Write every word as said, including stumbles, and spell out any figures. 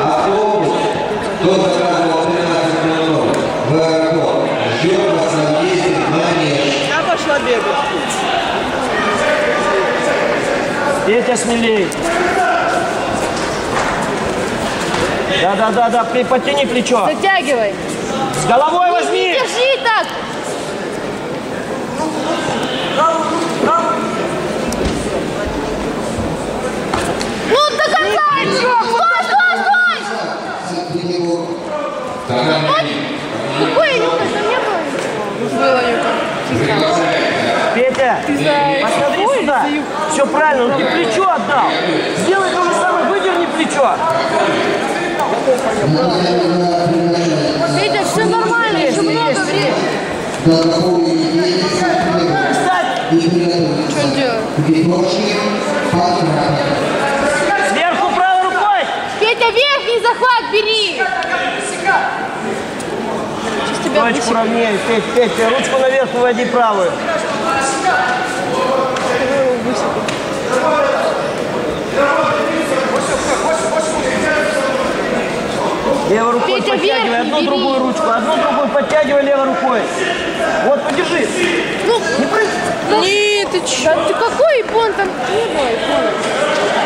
Автобус, кто заказывал тринадцать ноль ноль в аэропорт, ждет вас на въезде в Манеж. Я пошла бегать. Петя, смелей. Да-да-да-да, потяни плечо. Затягивай. С головой возьми. Не держи так. Ну, до конца еще. Стой, стой, стой. Какой Юка? Там не было. Было Юка. Петя, посмотри сюда. Все правильно, он тебе плечо отдал. Сделай то же самое, выдерни плечо. Петя, все нормально, еще много времени. Что он делает? Сверху правой рукой. Петя, верхний захват бери. Ручку ровнее, Петь, Петя, ручку наверх выводи правую. Левой рукой Петя, подтягивай, верхний, одну бери. другую ручку, одну другую подтягивай левой рукой. Вот, подержи. Ну, Не прыгай. Нет, ты че? Да ты какой ипон там не было ипона?